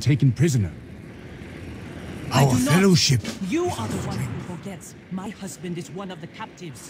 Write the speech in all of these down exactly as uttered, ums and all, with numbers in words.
taken prisoner. I Our do not. fellowship. You are the one who forgets. My husband is one of the captives.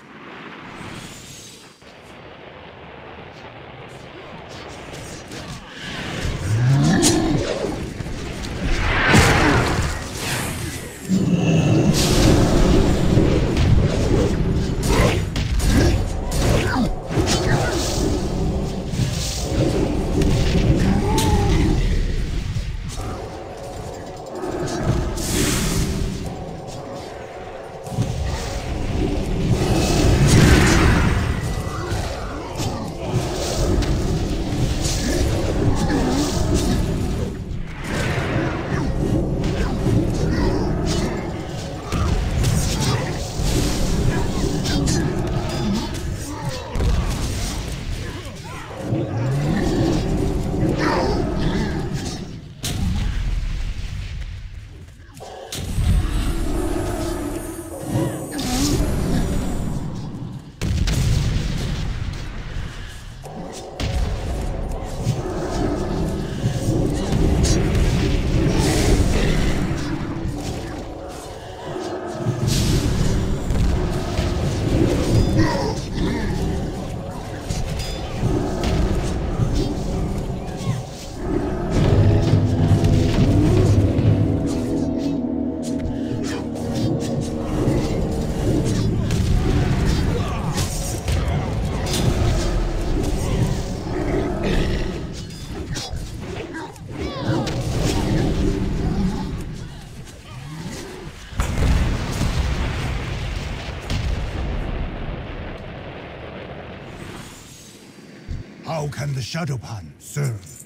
How can the Shadowpan serve?